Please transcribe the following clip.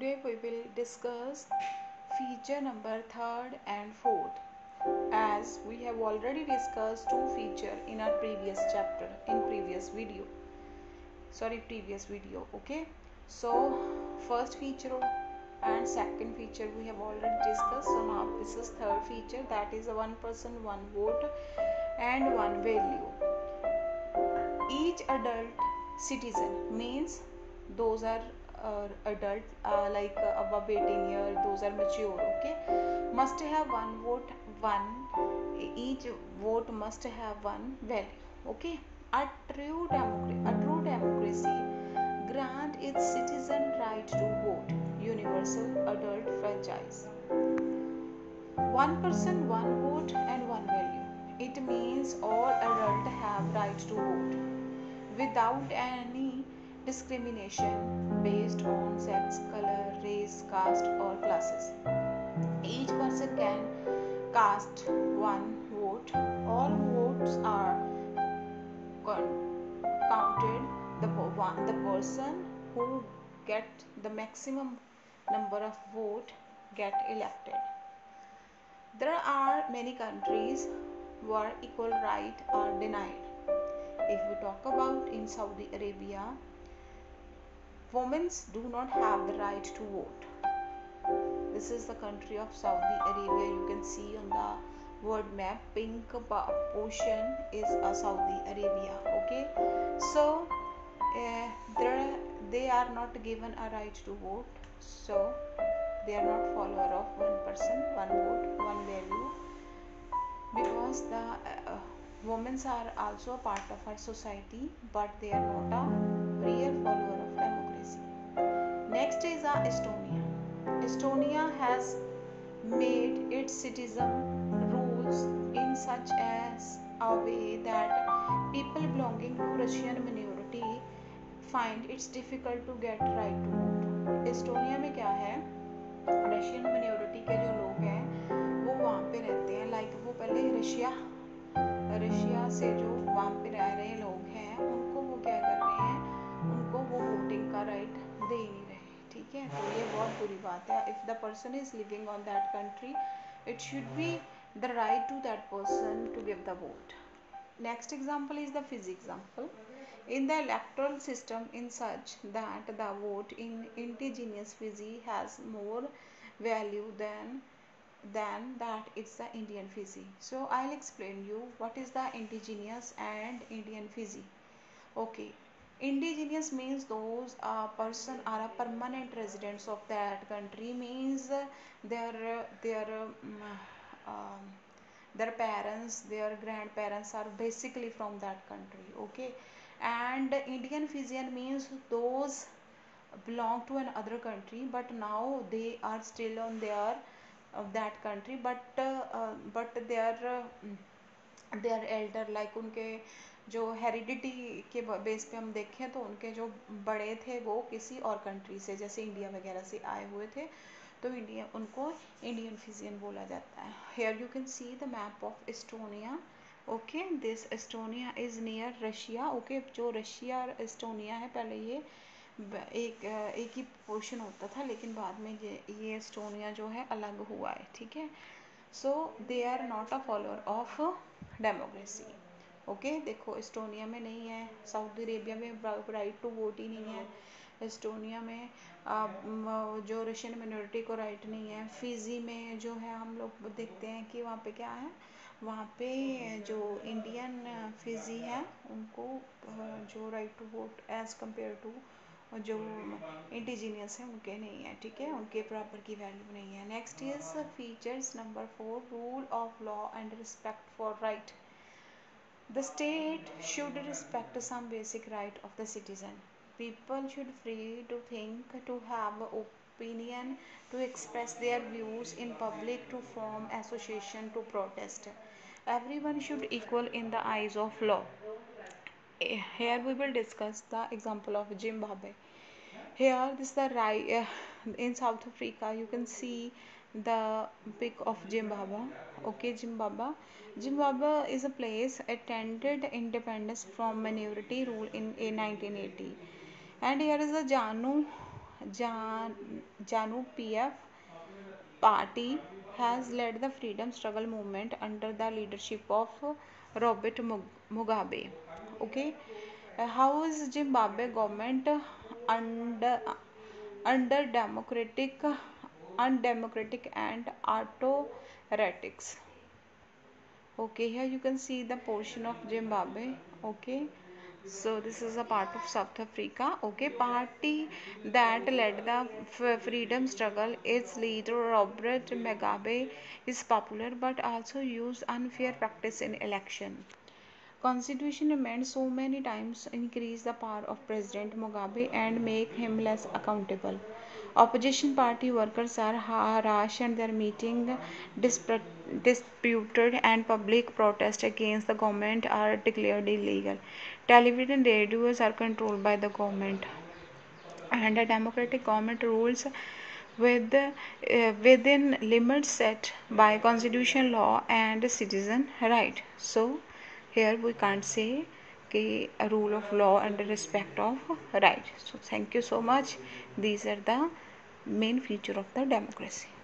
Today we will discuss feature number third and fourth. As we have already discussed two feature in our previous chapter, in previous video. Okay, so first feature and second feature we have already discussed. So now this is third feature, that is a one person one vote and one value. Each adult citizen means those are adult like above 18 years, those are mature. Okay, must have one vote, each vote must have one value. Okay, a true democracy grant its citizen right to vote, universal adult franchise. One person one vote and one value, it means all adults have right to vote without any discrimination based on sex, color, race, caste, or classes. Each person can cast one vote. All votes are counted. The person who get the maximum number of vote get elected. There are many countries where equal rights are denied. If we talk about in Saudi Arabia, women do not have the right to vote. This is the country of Saudi Arabia. You can see on the world map, pink portion is Saudi Arabia. Okay, so they are not given a right to vote, so they are not follower of one person one vote one value, because the women are also a part of our society, but they are not a real follower of democracy. Next is Estonia. Estonia has made its citizen rules in such as a way that people belonging to Russian minority find it's difficult to get right to vote. Estonia में क्या है, Russian minority के जो लोग हैं वो वहाँ पे रहते हैं, लाइक वो पहले रशिया से जो वहाँ पे रह रहे लोग हैं उनको वो क्या कर रहे हैं, उनको वो वोटिंग का राइट दे ही नहीं रहे. ठीक है, तो ये बहुत बुरी बात है. If the person is living on that country, it should be the right to that person to give the vote. Next example is the Fiji example. In the electoral system in such that the vote in indigenous Fiji has more value than that it's the Indian Fiji. So I'll explain you what is the indigenous and Indian Fiji. Okay, indigenous means those person are a permanent residents of that country, means um, their parents, their grandparents are basically from that country. Okay, and Indian Fijian means those belong to another country, but now they are still on their of that country, but their elder, like उनके जो heredity के base पे हम देखें तो उनके जो बड़े थे वो किसी और कंट्री से, जैसे इंडिया वगैरह से आए हुए थे, तो इंडिया उनको इंडियन फिजियन बोला जाता है. Here you can see the map of Estonia. Okay, this Estonia is near Russia. Okay, जो रशिया और एस्टोनिया है, पहले ये एक ही पोर्शन होता था, लेकिन बाद में ये एस्टोनिया जो है अलग हुआ है. ठीक है, so they are not a follower of democracy. Okay, देखो एस्टोनिया में नहीं है, सऊदी अरेबिया में राइट टू वोट ही नहीं है, एस्टोनिया में जो रशियन मिनोरिटी को राइट नहीं है. फिजी में जो है हम लोग देखते हैं कि वहाँ पे क्या है, वहाँ पे जो इंडियन फिजी है उनको जो right to vote as compare to जो इंडिजीनियस है उनके नहीं है. ठीक है, उनके बराबर की वैल्यू नहीं है. Next is features number 4, rule of law and respect for right. The state should respect some basic right of the citizen. People should free to think, to have opinion, to express their views in public, to form association, to protest. Everyone should equal in the eyes of law. Here we will discuss the example of Zimbabwe. Here this is the right in South Africa. You can see the pic of Zimbabwe. Okay, Zimbabwe is a place attended independence from minority rule in 1980. And here is the Janu PF party has led the freedom struggle movement under the leadership of Robert Mugabe. Okay, how is Zimbabwe government under democratic, undemocratic and autocratic? Okay, here you can see the portion of Zimbabwe. Okay, so this is a part of South Africa. Okay, party that led the freedom struggle, its leader Robert Mugabe is popular but also used unfair practice in election. Constitution amendments so many times increase the power of President Mugabe and make him less accountable. Opposition party workers are harassed and their meeting disputed and public protests against the government are declared illegal. Television and radios are controlled by the government and a democratic government rules with within limits set by constitution law and citizen right. So here we can't say a rule of law and respect of right. So thank you so much. These are the main feature of the democracy.